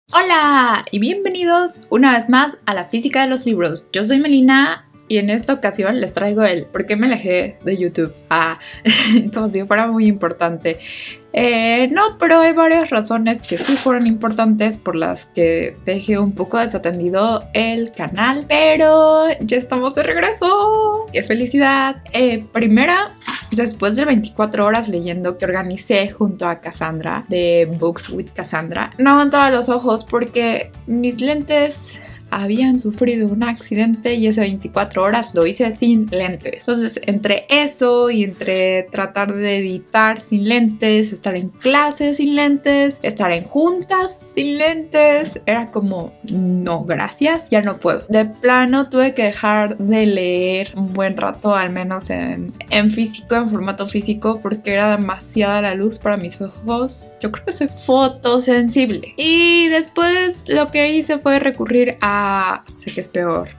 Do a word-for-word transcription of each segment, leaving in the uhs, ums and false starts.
Hola y bienvenidos una vez más a la física de los libros. Yo soy Melina y en esta ocasión les traigo el ¿por qué me alejé de YouTube? Ah, como si fuera muy importante. Eh, no, pero hay varias razones que sí fueron importantes por las que dejé un poco desatendido el canal, pero ya estamos de regreso. ¡Qué felicidad! Eh, primera, después de veinticuatro horas leyendo que organicé junto a Cassandra de Books with Cassandra, no aguantaba los ojos porque mis lentes habían sufrido un accidente y esas veinticuatro horas lo hice sin lentes. Entonces, entre eso y entre tratar de editar sin lentes, estar en clases sin lentes, estar en juntas sin lentes, era como, no, gracias, ya no puedo. De plano tuve que dejar de leer un buen rato, al menos en, en físico, en formato físico, porque era demasiada la luz para mis ojos. Yo creo que soy fotosensible. Y después lo que hice fue recurrir a sé que es peor,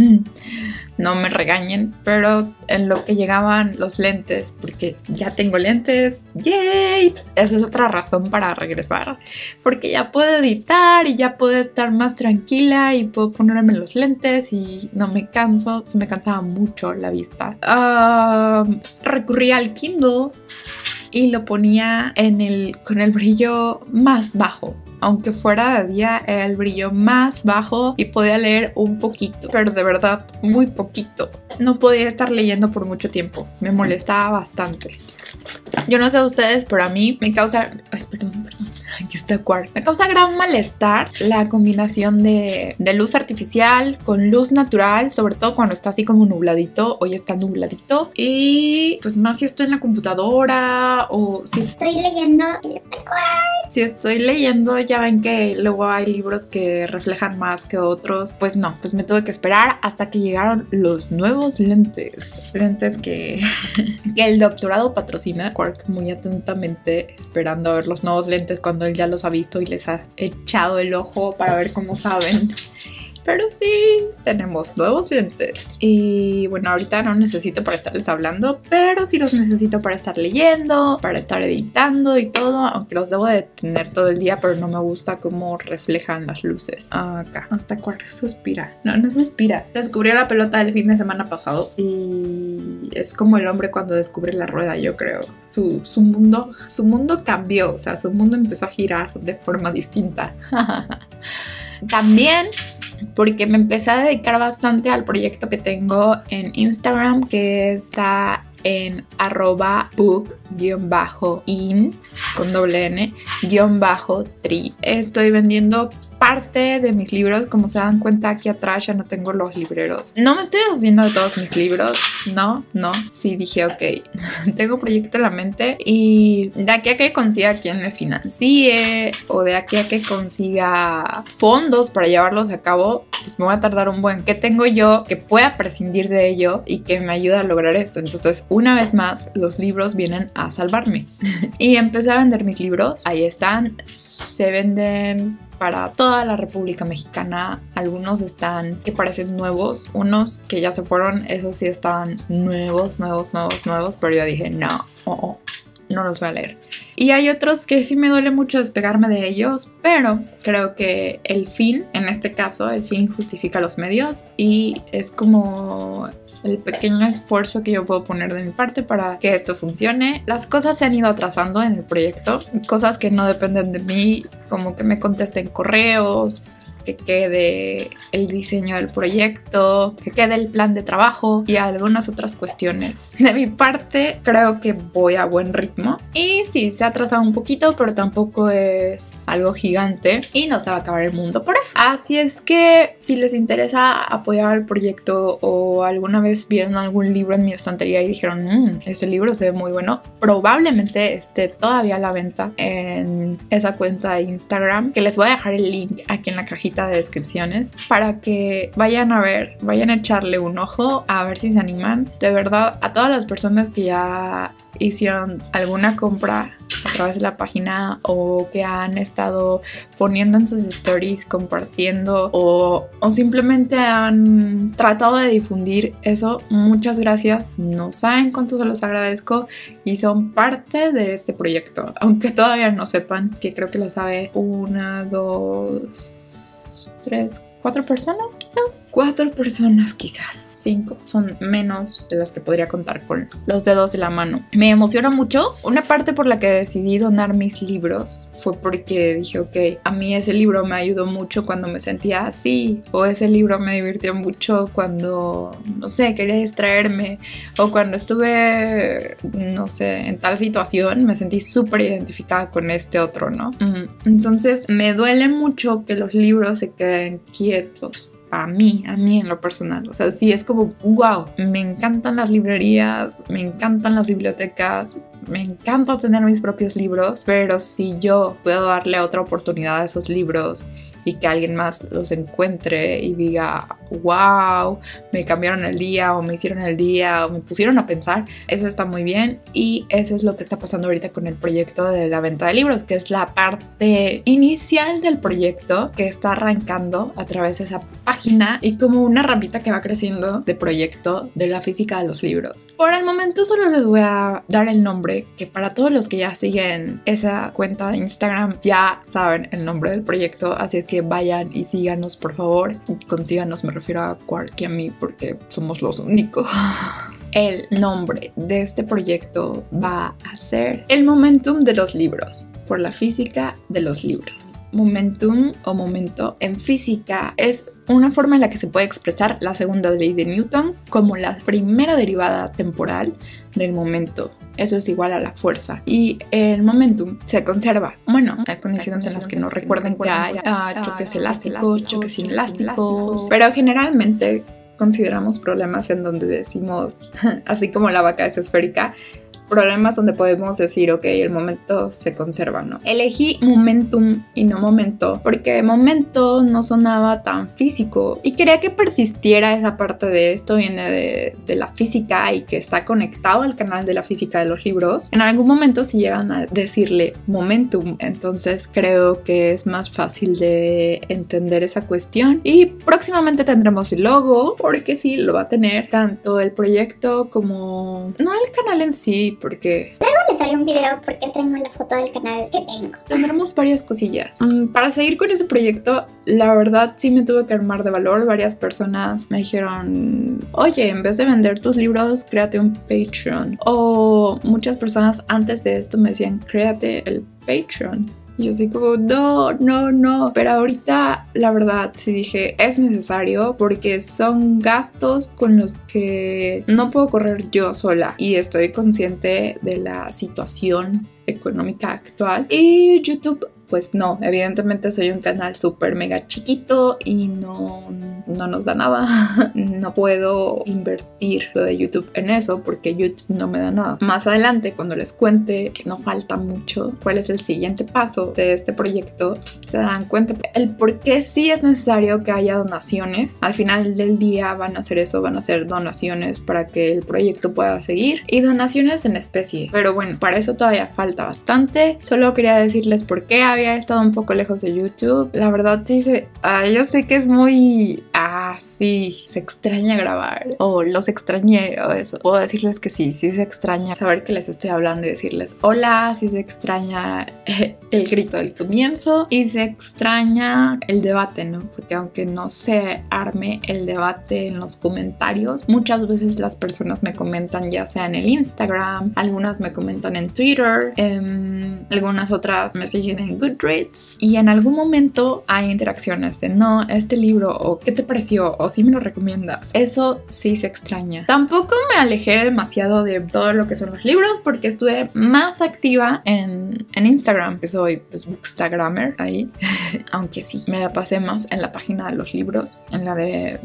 no me regañen, pero en lo que llegaban los lentes, porque ya tengo lentes, ¡yay! Esa es otra razón para regresar, porque ya puedo editar y ya puedo estar más tranquila y puedo ponerme los lentes y no me canso, se me cansaba mucho la vista. Uh, recurrí al Kindle y lo ponía en el, con el brillo más bajo. Aunque fuera de día, era el brillo más bajo y podía leer un poquito, pero de verdad muy poquito. No podía estar leyendo por mucho tiempo, me molestaba bastante. Yo no sé a ustedes, pero a mí me causa... Ay, perdón, perdón. Aquí está Quark. Me causa gran malestar la combinación de, de luz artificial con luz natural, sobre todo cuando está así como nubladito. Hoy está nubladito. Y pues más si estoy en la computadora o si estoy leyendo. Si estoy leyendo, ya ven que luego hay libros que reflejan más que otros. Pues no, pues me tuve que esperar hasta que llegaron los nuevos lentes. Lentes que, que el doctorado patrocina. Quark muy atentamente esperando a ver los nuevos lentes cuando él ya los ha visto y les ha echado el ojo para ver cómo saben. Pero sí, tenemos nuevos lentes. Y bueno, ahorita no necesito para estarles hablando, pero sí los necesito para estar leyendo, para estar editando y todo. Aunque los debo de tener todo el día, pero no me gusta cómo reflejan las luces. Acá, hasta Quark suspira. No, no suspira. Descubrió la pelota el fin de semana pasado y es como el hombre cuando descubre la rueda, yo creo. Su, su mundo, su mundo cambió, o sea, su mundo empezó a girar de forma distinta. También porque me empecé a dedicar bastante al proyecto que tengo en Instagram, que está en arroba book-in con doble n guión bajo tri. Estoy vendiendo parte de mis libros. Como se dan cuenta, aquí atrás ya no tengo los libreros. No me estoy haciendo de todos mis libros. No, no. Sí dije, ok, tengo un proyecto en la mente y de aquí a que consiga quien me financie o de aquí a que consiga fondos para llevarlos a cabo, pues me voy a tardar un buen. ¿Qué tengo yo que pueda prescindir de ello y que me ayude a lograr esto? Entonces, una vez más, los libros vienen a salvarme. Y empecé a vender mis libros. Ahí están. Se venden para toda la República Mexicana. Algunos están que parecen nuevos, unos que ya se fueron, esos sí estaban nuevos, nuevos, nuevos, nuevos, pero yo dije, no, oh, oh, no los voy a leer. Y hay otros que sí me duele mucho despegarme de ellos, pero creo que el fin, en este caso, el fin justifica los medios y es como el pequeño esfuerzo que yo puedo poner de mi parte para que esto funcione. Las cosas se han ido atrasando en el proyecto, cosas que no dependen de mí, como que me contesten correos, que quede el diseño del proyecto, que quede el plan de trabajo y algunas otras cuestiones. De mi parte, creo que voy a buen ritmo. Y sí, se ha atrasado un poquito, pero tampoco es algo gigante y no se va a acabar el mundo por eso. Así es que si les interesa apoyar el proyecto o alguna vez vieron algún libro en mi estantería y dijeron, mmm, ese libro se ve muy bueno, probablemente esté todavía a la venta en esa cuenta de Instagram, que les voy a dejar el link aquí en la cajita de descripciones para que vayan a ver, vayan a echarle un ojo a ver si se animan. De verdad, a todas las personas que ya hicieron alguna compra a través de la página o que han estado poniendo en sus stories, compartiendo o, o simplemente han tratado de difundir eso. Muchas gracias, no saben cuánto se los agradezco y son parte de este proyecto, aunque todavía no sepan, que creo que lo sabe una, dos, tres, cuatro personas quizás, cuatro personas quizás. Cinco son menos de las que podría contar con los dedos de la mano. Me emociona mucho. Una parte por la que decidí donar mis libros fue porque dije, ok, a mí ese libro me ayudó mucho cuando me sentía así, o ese libro me divirtió mucho cuando, no sé, quería distraerme, o cuando estuve, no sé, en tal situación, me sentí súper identificada con este otro, ¿no? Entonces me duele mucho que los libros se queden quietos. A mí, a mí en lo personal, o sea, sí es como, wow, me encantan las librerías, me encantan las bibliotecas, me encanta tener mis propios libros, pero si yo puedo darle otra oportunidad a esos libros y que alguien más los encuentre y diga, wow, me cambiaron el día o me hicieron el día o me pusieron a pensar, eso está muy bien. Y eso es lo que está pasando ahorita con el proyecto de la venta de libros, que es la parte inicial del proyecto que está arrancando a través de esa página y como una ramita que va creciendo de proyecto de la física de los libros. Por el momento solo les voy a dar el nombre, que para todos los que ya siguen esa cuenta de Instagram ya saben el nombre del proyecto, así es que vayan y síganos por favor. Consíganos, me refiero a Quark y a mí porque somos los únicos. El nombre de este proyecto va a ser El Momentum de los Libros, por la física de los libros. Momentum o momento en física es una forma en la que se puede expresar la segunda ley de Newton como la primera derivada temporal del momento. Eso es igual a la fuerza. Y el momentum se conserva. Bueno, hay condiciones en las que no recuerden que hay uh, choques elásticos, choques inelásticos, pero generalmente consideramos problemas en donde decimos, así como la vaca es esférica, problemas donde podemos decir, ok, el momento se conserva, ¿no? Elegí momentum y no momento porque momento no sonaba tan físico y quería que persistiera esa parte de esto, viene de, de la física y que está conectado al canal de la física de los libros. En algún momento si llegan a decirle momentum, entonces creo que es más fácil de entender esa cuestión y próximamente tendremos el logo, porque sí, lo va a tener tanto el proyecto como, no el canal en sí, porque luego les haré un video porque tengo la foto del canal que tengo. Tendremos varias cosillas. Um, para seguir con ese proyecto, la verdad sí me tuve que armar de valor. Varias personas me dijeron, oye, en vez de vender tus libros, créate un Patreon. O muchas personas antes de esto me decían, créate el Patreon. Y yo así como, no, no, no. Pero ahorita, la verdad, sí dije, es necesario porque son gastos con los que no puedo correr yo sola. Y estoy consciente de la situación económica actual. Y YouTube, pues no, evidentemente soy un canal súper mega chiquito y no, no nos da nada. No puedo invertir lo de YouTube en eso porque YouTube no me da nada. Más adelante, cuando les cuente que no falta mucho, cuál es el siguiente paso de este proyecto, se darán cuenta el por qué sí es necesario que haya donaciones. Al final del día van a hacer eso, van a hacer donaciones para que el proyecto pueda seguir y donaciones en especie. Pero bueno, para eso todavía falta bastante. Solo quería decirles por qué había estado un poco lejos de YouTube. La verdad sí se... Ah, yo sé que es muy... Ah, sí, se extraña grabar. O los extrañé o eso. Puedo decirles que sí, sí se extraña saber que les estoy hablando y decirles hola, sí se extraña el grito del comienzo y se extraña el debate, ¿no? Porque aunque no se arme el debate en los comentarios, muchas veces las personas me comentan ya sea en el Instagram, algunas me comentan en Twitter, eh, algunas otras me siguen en Goodreads y en algún momento hay interacciones de no, este libro o qué te pareció o si me lo recomiendas. Eso sí se extraña. Tampoco me alejé demasiado de todo lo que son los libros porque estuve más activa en, en Instagram, que soy pues bookstagrammer ahí, aunque sí, me la pasé más en la página de los libros, en la de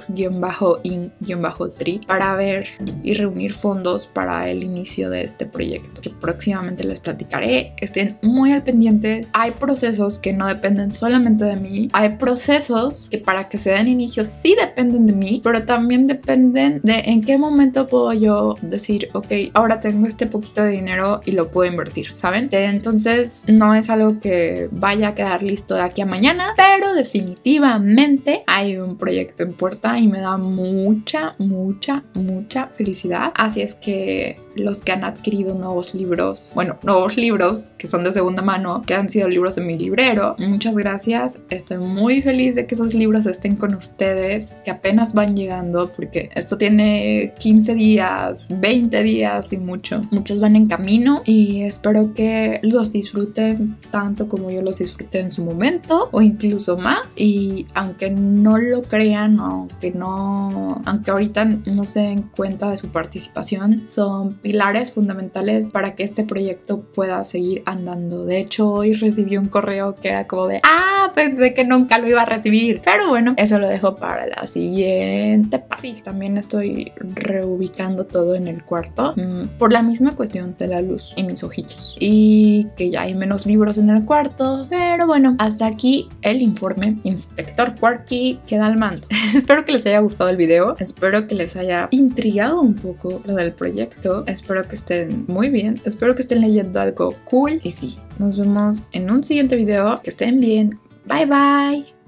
book-in-tree, para ver y reunir fondos para el inicio de este proyecto, que próximamente les platicaré. Estén muy al pendiente. Hay procesos que no dependen solamente de mí. Hay procesos que para que se den inicio sí dependen de mí, pero también dependen de en qué momento puedo yo decir, ok, ahora tengo este poquito de dinero y lo puedo invertir, ¿saben? Entonces no es algo que vaya a quedar listo de aquí a mañana, pero definitivamente hay un proyecto en puerta y me da mucha, mucha, mucha felicidad. Así es que los que han adquirido nuevos libros, bueno, nuevos libros que son de segunda mano, que han sido libros de mi librero, muchas gracias. Estoy muy feliz de que esos libros estén con ustedes, que apenas van llegando, porque esto tiene quince días, veinte días y mucho. Muchos van en camino y espero que los disfruten tanto como yo los disfruté en su momento o incluso más. Y aunque no lo crean, aunque no, aunque ahorita no se den cuenta de su participación, son pilares fundamentales para que este proyecto pueda seguir andando. De hecho, hoy recibí un correo que era como de ¡ah! Pensé que nunca lo iba a recibir. Pero bueno, eso lo dejo para la siguiente parte. Sí, también estoy reubicando todo en el cuarto mmm, por la misma cuestión de la luz y mis ojitos. Y que ya hay menos libros en el cuarto. Pero bueno, hasta aquí el informe. Inspector Quirky queda al mando. Espero que les haya gustado el video. Espero que les haya intrigado un poco lo del proyecto. Espero que estén muy bien. Espero que estén leyendo algo cool. Y sí, nos vemos en un siguiente video. Que estén bien. Bye bye.